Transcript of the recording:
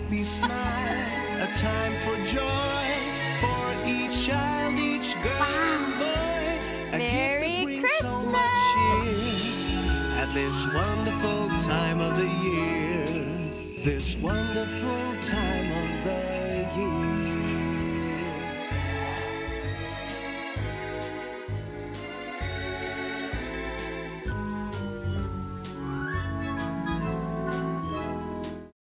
happy smile, a time for joy, for each child, each girl and boy. A gift that brings so much cheer at this wonderful time of the year. This wonderful time of the year.